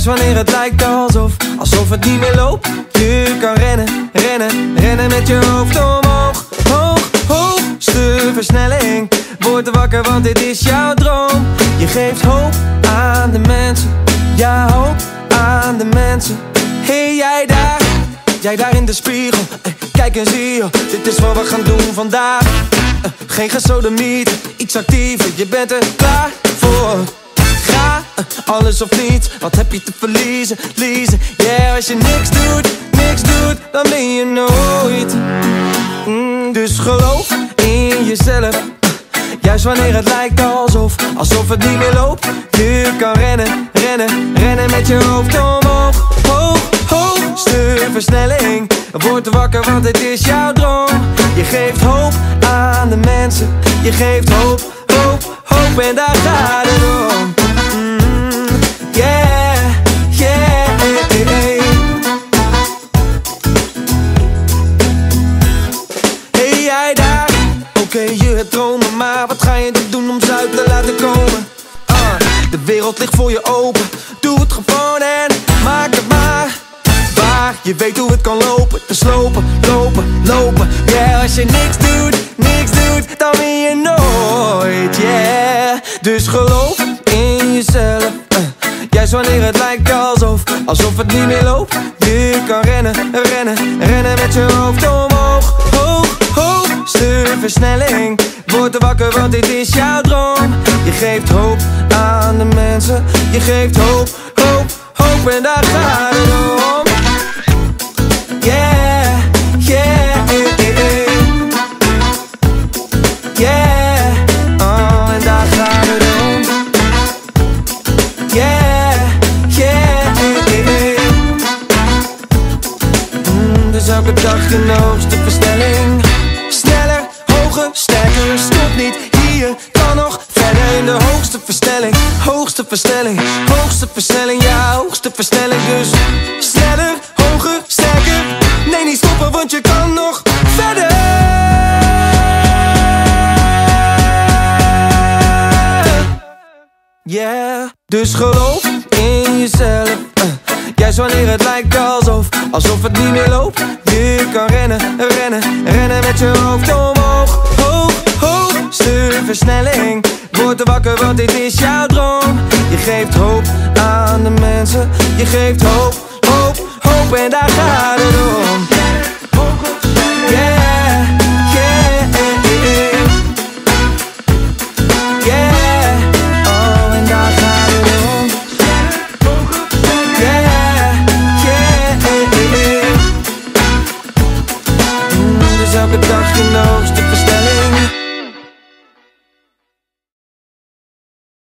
Juist wanneer het lijkt alsof het niet meer loopt. Je kan rennen, rennen, rennen met je hoofd omhoog. Hoog, hoogste versnelling. Word wakker want dit is jouw droom. Je geeft hoop aan de mensen. Ja, hoop aan de mensen. Hey jij daar in de spiegel. Kijk en zie je, dit is wat we gaan doen vandaag. Geen gesodemiet, iets actiever. Je bent er klaar voor. Ga, alles of niets. Wat heb je te verliezen, liezen. Yeah, als je niks doet, dan ben je nooit. Dus geloof in jezelf. Juist wanneer het lijkt alsof het niet meer loopt. Je kan rennen, rennen, rennen met je hoofd omhoog. Hoog, hoogste versnelling. Word wakker want het is jouw droom. Je geeft hoop aan de mensen. Je geeft hoop, hoop, hoop en daar gaat het om. Yeah, yeah, hey jij daar. Oké, je hebt dromen, maar wat ga je doen om ze uit te laten komen? De wereld ligt voor je open. Doe het gewoon en maak het maar waar. Je weet hoe het kan lopen, dus lopen, lopen, lopen. Yeah, als je niks doet, dan win je nooit. Yeah, dus geloof in jezelf. Juist wanneer het lijkt alsof het niet meer loopt. Je kan rennen, rennen, rennen met je hoofd omhoog. Hoog, hoogste versnelling. Word wakker want dit is jouw droom. Je geeft hoop aan de mensen. Je geeft hoop, hoop, hoop en daar gaat het om. Yeah, yeah, yeah, oh, en daar gaat het om. Yeah, yeah, dus elke dag de hoogste versnelling. Sneller, hoger, sterker, stop niet. Hier kan nog verder in de hoogste versnelling. Hoogste versnelling, hoogste versnelling, ja, hoogste versnelling. Dus sneller, hoger, sterker. Nee, niet stoppen, want je kan nog verder. Yeah, dus geloof in jezelf. Juist wanneer het lijkt alsof het niet meer loopt. Je kan rennen, rennen, rennen met je hoofd omhoog. Hoog, hoogste versnelling. Word wakker want dit is jouw droom. Je geeft hoop aan de mensen. Je geeft hoop, hoop, hoop en daar gaat het om.